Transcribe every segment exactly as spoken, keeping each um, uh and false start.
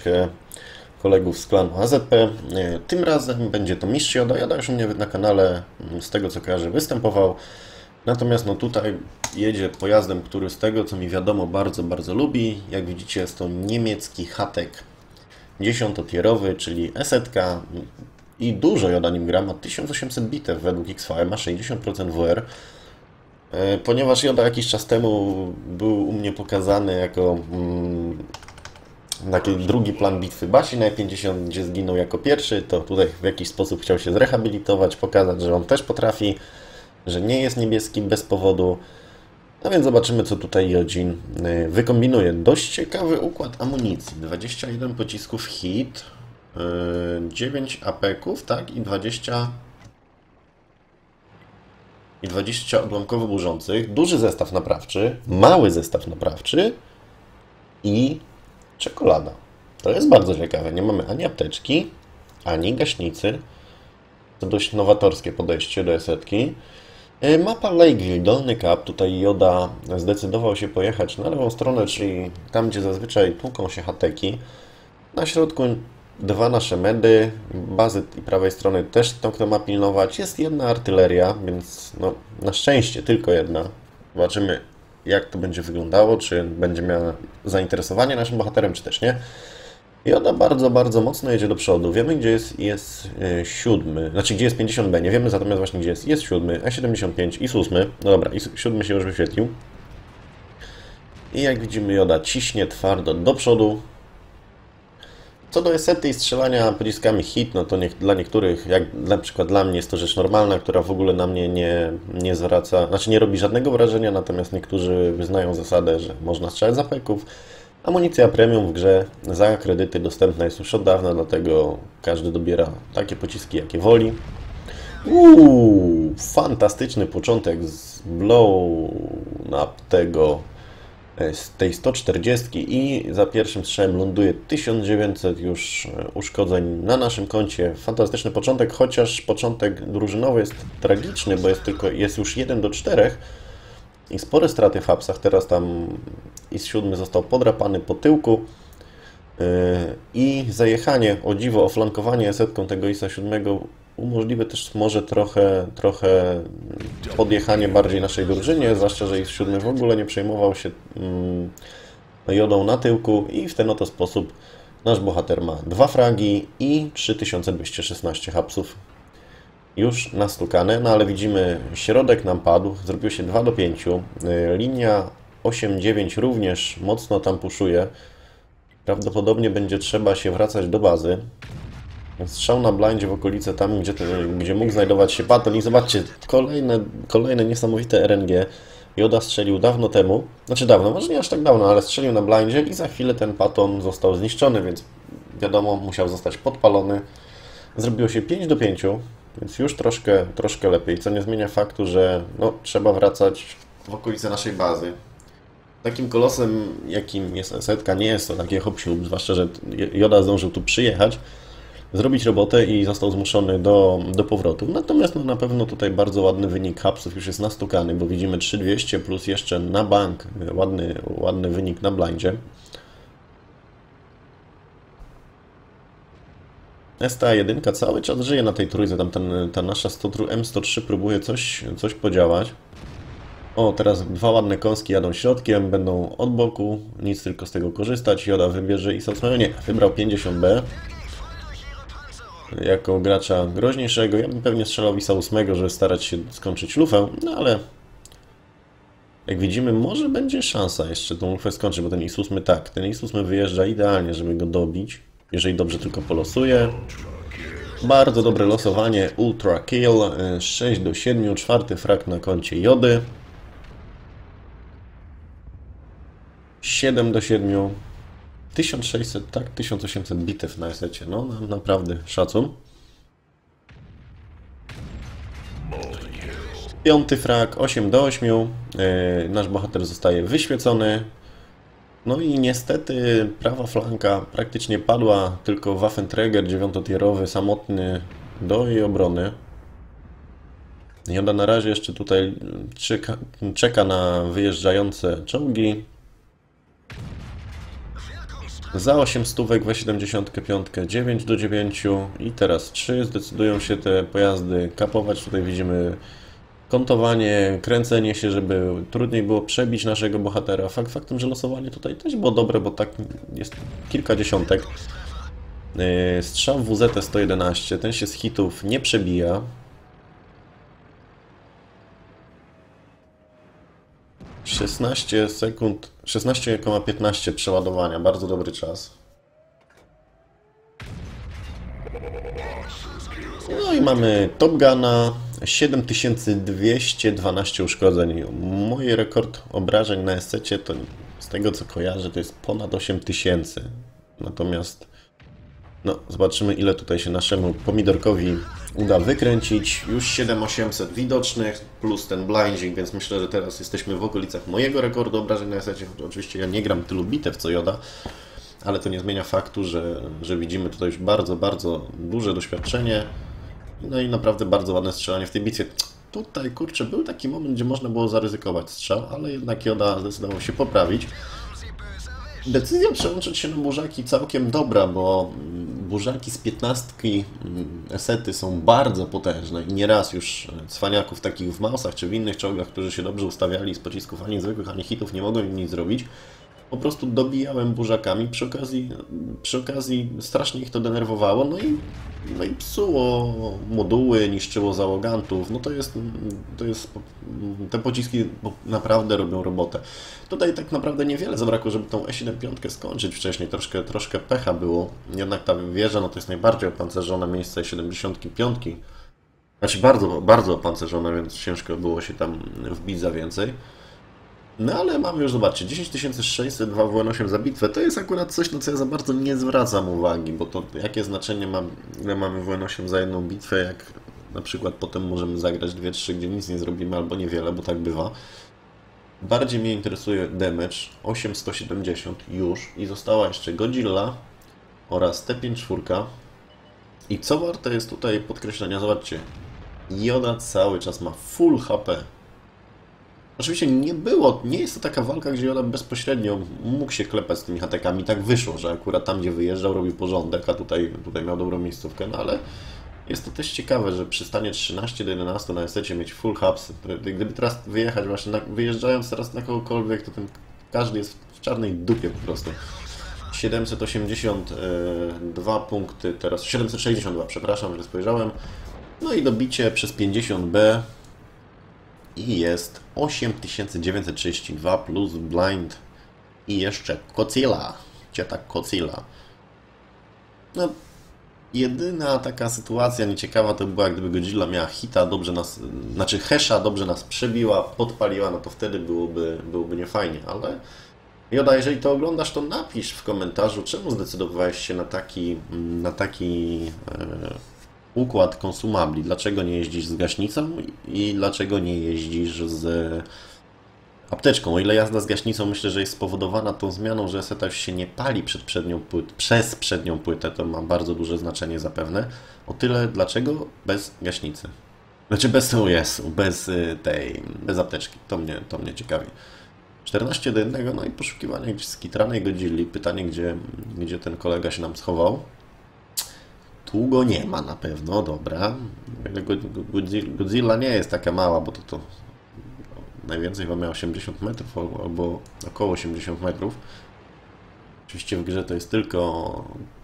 troszeczkę kolegów z klanu A Z P. Tym razem będzie to Mistrz Joda. Joda już u mnie na kanale, z tego co kojarzę, występował. Natomiast no tutaj jedzie pojazdem, który z tego co mi wiadomo bardzo, bardzo lubi. Jak widzicie, jest to niemiecki Hatek dziesięciotierowy, czyli esetka. I dużo Joda nim gra, ma tysiąc osiemset bitew według X V, ma sześćdziesiąt procent W R. Ponieważ Joda jakiś czas temu był u mnie pokazany jako mm, taki drugi plan bitwy Basi na E pięćdziesiąt, gdzie zginął jako pierwszy, to tutaj w jakiś sposób chciał się zrehabilitować, pokazać, że on też potrafi, że nie jest niebieski bez powodu. No więc zobaczymy, co tutaj Jodzin wykombinuje. Dość ciekawy układ amunicji. dwadzieścia jeden pocisków hit, dziewięć apeków, tak, i dwadzieścia i dwadzieścia odłamkowo burzących. Duży zestaw naprawczy, mały zestaw naprawczy i czekolada. To jest bardzo ciekawe. Nie mamy ani apteczki, ani gaśnicy. To dość nowatorskie podejście do esetki. Mapa Lakeville, Dolny Cap. Tutaj Joda zdecydował się pojechać na lewą stronę, czyli tam, gdzie zazwyczaj tłuką się hateki. Na środku dwa nasze medy, bazy i prawej strony też to, kto ma pilnować. Jest jedna artyleria, więc no, na szczęście tylko jedna. Zobaczymy, jak to będzie wyglądało, czy będzie miała zainteresowanie naszym bohaterem, czy też nie. Joda bardzo, bardzo mocno jedzie do przodu. Wiemy, gdzie jest, jest yy, siódmy, znaczy gdzie jest pięćdziesiąt B. Nie wiemy natomiast właśnie, gdzie jest. Jest siódmy, E siedemdziesiąt pięć i ósmy. No dobra, i siódmy się już wyświetlił. I jak widzimy, Joda ciśnie twardo do przodu. Co do esety i strzelania pociskami hit, no to nie, dla niektórych, jak na przykład dla mnie, jest to rzecz normalna, która w ogóle na mnie nie, nie zwraca, znaczy nie robi żadnego wrażenia, natomiast niektórzy wyznają zasadę, że można strzelać z apeków. Amunicja premium w grze za kredyty dostępna jest już od dawna, dlatego każdy dobiera takie pociski, jakie woli. Uuu, fantastyczny początek z blow na tego z tej sto czterdziestki i za pierwszym strzałem ląduje tysiąc dziewięćset już uszkodzeń na naszym koncie. Fantastyczny początek, chociaż początek drużynowy jest tragiczny, bo jest tylko jest już jeden do czterech i spore straty w hapsach. Teraz tam I S siedem został podrapany po tyłku yy, i zajechanie, o dziwo, oflankowanie setką tego I S siedem umożliwi też może trochę, trochę podjechanie bardziej naszej drużynie, zwłaszcza, że I S siedem w ogóle nie przejmował się mm, Jodą na tyłku i w ten oto sposób nasz bohater ma dwa fragi i trzy tysiące dwieście szesnaście hapsów już nastukane, no ale widzimy, środek nam padł, zrobiło się dwa do pięciu, linia osiem dziewięć również mocno tam puszuje, prawdopodobnie będzie trzeba się wracać do bazy. Strzał na blindzie w okolice tam, gdzie, gdzie mógł znajdować się Patton i zobaczcie, kolejne, kolejne niesamowite R N G. Joda strzelił dawno temu, znaczy dawno, może nie aż tak dawno, ale strzelił na blindzie i za chwilę ten Patton został zniszczony, więc wiadomo, musiał zostać podpalony. Zrobiło się pięć do pięciu, więc już troszkę, troszkę lepiej, co nie zmienia faktu, że no, trzeba wracać w okolice naszej bazy. Takim kolosem, jakim jest esetka, nie jest to takie hop-siup, zwłaszcza, że Joda zdążył tu przyjechać, zrobić robotę i został zmuszony do, do powrotu. Natomiast no, na pewno tutaj bardzo ładny wynik hapsów już jest nastukany, bo widzimy trzy tysiące dwieście plus jeszcze na bank ładny, ładny wynik na blindzie. S T A jeden cały czas żyje na tej trójce, tam ten, ta nasza M sto trzy próbuje coś, coś podziałać. O, teraz dwa ładne kąski jadą środkiem, będą od boku, nic tylko z tego korzystać. Joda wybierze I S osiem, nie, wybrał pięćdziesiąt B. Jako gracza groźniejszego. Ja bym pewnie strzelał I S osiem, żeby starać się skończyć lufę, no ale jak widzimy, może będzie szansa jeszcze tą lufę skończyć, bo ten I S osiem, tak, ten I S osiem wyjeżdża idealnie, żeby go dobić, jeżeli dobrze tylko polosuje. Bardzo dobre losowanie, ultra kill, sześć do siedmiu, czwarty frag na koncie Jody. siedem do siedmiu. tysiąc sześćset, tak, tysiąc osiemset bitew na esecie, no na, naprawdę szacun. Piąty frag, osiem do ośmiu, yy, nasz bohater zostaje wyświecony. No i niestety prawa flanka praktycznie padła, tylko Waffenträger dziewiątotierowy, samotny do jej obrony. Joda na razie jeszcze tutaj czeka, czeka na wyjeżdżające czołgi. Za osiem stówek we siedemdziesiąt pięć, dziewięć do dziewięciu i teraz trzy. Zdecydują się te pojazdy kapować. Tutaj widzimy kontowanie, kręcenie się, żeby trudniej było przebić naszego bohatera. Fakt faktem, że losowanie tutaj też było dobre, bo tak jest kilka dziesiątek. Strzał W Z T sto jedenaście, ten się z hitów nie przebija. szesnaście sekund, szesnaście przecinek piętnaście przeładowania, bardzo dobry czas. No i mamy Top Guna, siedem tysięcy dwieście dwanaście uszkodzeń. Mój rekord obrażeń na esecie to z tego co kojarzę to jest ponad osiem tysięcy. Natomiast no, zobaczymy ile tutaj się naszemu pomidorkowi uda wykręcić. Już siedem tysięcy osiemset widocznych, plus ten blindzik, więc myślę, że teraz jesteśmy w okolicach mojego rekordu obrażeń na esecie. Oczywiście ja nie gram tylu bitew co Joda, ale to nie zmienia faktu, że, że widzimy tutaj już bardzo, bardzo duże doświadczenie. No i naprawdę bardzo ładne strzelanie w tej bitwie. Tutaj, kurczę, był taki moment, gdzie można było zaryzykować strzał, ale jednak Joda zdecydował się poprawić. Decyzja przełączyć się na burzaki całkiem dobra, bo burzaki z piętnastki esety są bardzo potężne i nieraz już cwaniaków takich w Mausach czy w innych czołgach, którzy się dobrze ustawiali z pocisków ani zwykłych, ani hitów, nie mogą im nic zrobić. Po prostu dobijałem burzakami, przy okazji, przy okazji strasznie ich to denerwowało, no i, no i psuło moduły, niszczyło załogantów, no to jest, to jest, te pociski naprawdę robią robotę. Tutaj tak naprawdę niewiele zabrakło, żeby tą E siedemdziesiąt pięć skończyć wcześniej, troszkę, troszkę pecha było, jednak ta wieża, no to jest najbardziej opancerzone miejsce E siedemdziesiąt pięć, znaczy bardzo, bardzo opancerzone, więc ciężko było się tam wbić za więcej. No ale mamy już, zobaczcie, dziesięć tysięcy sześćset, dwa W N osiem za bitwę, to jest akurat coś, na co ja za bardzo nie zwracam uwagi, bo to jakie znaczenie ma, ile mamy W N osiem za jedną bitwę, jak na przykład potem możemy zagrać dwie trzy, gdzie nic nie zrobimy, albo niewiele, bo tak bywa. Bardziej mnie interesuje damage, osiem tysięcy sto siedemdziesiąt już i została jeszcze Godzilla oraz T pięćdziesiąt cztery. I co warte jest tutaj podkreślenia, zobaczcie, Joda cały czas ma full H P. Oczywiście nie było, nie jest to taka walka, gdzie Joda bezpośrednio mógł się klepać z tymi hatekami. Tak wyszło, że akurat tam, gdzie wyjeżdżał, robił porządek, a tutaj, tutaj miał dobrą miejscówkę, no ale jest to też ciekawe, że przy stanie trzynaście do jedenastu na esecie mieć full hubs. Gdyby teraz wyjechać właśnie, na, wyjeżdżając teraz na kogokolwiek, to ten każdy jest w czarnej dupie po prostu. siedemset osiemdziesiąt dwa punkty, teraz siedemset sześćdziesiąt dwa, przepraszam, że spojrzałem. No i dobicie przez pięćdziesiąt B. I jest osiem tysięcy dziewięćset trzydzieści dwa plus blind i jeszcze Godzilla, cieta Godzilla. No, jedyna taka sytuacja nieciekawa to była, gdyby Godzilla miała hita, dobrze nas, znaczy Hesha dobrze nas przebiła, podpaliła, no to wtedy byłoby, byłoby niefajnie, ale Joda, jeżeli to oglądasz, to napisz w komentarzu, czemu zdecydowałeś się na taki, na taki e, układ konsumabli. Dlaczego nie jeździsz z gaśnicą i dlaczego nie jeździsz z apteczką? O ile jazda z gaśnicą myślę, że jest spowodowana tą zmianą, że eseta już się nie pali przed przednią płyt, przez przednią płytę, to ma bardzo duże znaczenie zapewne. O tyle dlaczego bez gaśnicy? Znaczy bez O S u, bez tej, bez apteczki. To mnie, to mnie ciekawi. czternaście do jednego, no i poszukiwanie gdzieś skitranej Godzilli. Pytanie, gdzie, gdzie ten kolega się nam schował. Tu go nie ma na pewno, dobra. Godzilla nie jest taka mała, bo to, to najwięcej chyba miała osiemdziesiąt metrów albo około osiemdziesiąt metrów. Oczywiście w grze to jest tylko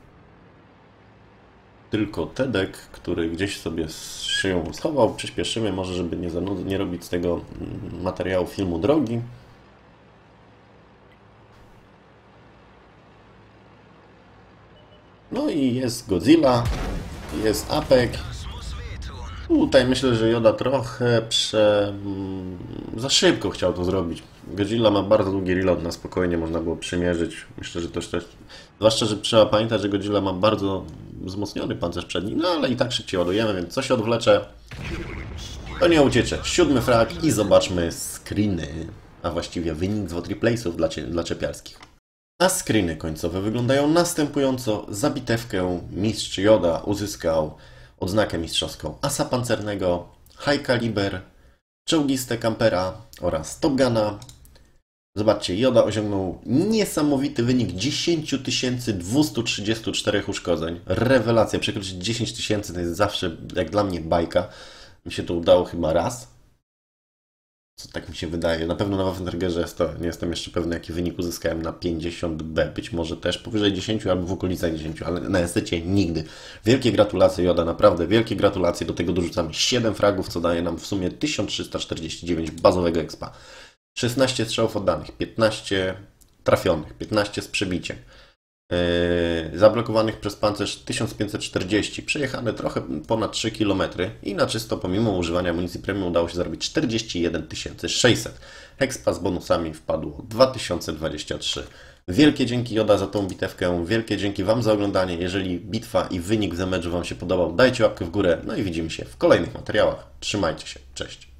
tylko Tedek, który gdzieś sobie się ją schował. Przyspieszymy może, żeby nie, zanud- nie robić z tego materiału filmu drogi. No i jest Godzilla, jest Apek. Tutaj myślę, że Joda trochę prze... za szybko chciał to zrobić. Godzilla ma bardzo długi reload, na spokojnie można było przymierzyć. Myślę, że to też... Zwłaszcza, że trzeba pamiętać, że Godzilla ma bardzo wzmocniony pancerz przedni, no ale i tak szybciej ładujemy, więc co się odwlecze, to nie uciecze. Siódmy frag i zobaczmy screeny, a właściwie wynik z Wotriplace'ów dla, dla czepialskich. A screeny końcowe wyglądają następująco. Za bitewkę mistrz Joda uzyskał odznakę mistrzowską asa pancernego, high caliber, czołgiste kampera oraz Top Guna. Zobaczcie, Joda osiągnął niesamowity wynik dziesięć tysięcy dwieście trzydzieści cztery uszkodzeń. Rewelacja, przekroczyć dziesięć tysięcy to jest zawsze, jak dla mnie, bajka. Mi się to udało chyba raz. Co tak mi się wydaje. Na pewno na Waffenbergerze jest to, nie jestem jeszcze pewny, jaki wynik uzyskałem na pięćdziesiąt B. Być może też powyżej dziesięć albo w okolicach dziesięć, ale na esecie nigdy. Wielkie gratulacje, Joda, naprawdę wielkie gratulacje. Do tego dorzucamy siedem fragów, co daje nam w sumie tysiąc trzysta czterdzieści dziewięć bazowego expa. szesnaście strzałów oddanych, piętnaście trafionych, piętnaście z przebiciem. Yy, zablokowanych przez pancerz tysiąc pięćset czterdzieści, przejechane trochę ponad trzy kilometry i na czysto pomimo używania amunicji premium udało się zarobić czterdzieści jeden tysięcy sześćset. Expa z bonusami wpadło dwa tysiące dwadzieścia trzy. Wielkie dzięki, Joda, za tą bitewkę, wielkie dzięki Wam za oglądanie. Jeżeli bitwa i wynik w meczu Wam się podobał, dajcie łapkę w górę, no i widzimy się w kolejnych materiałach. Trzymajcie się, cześć.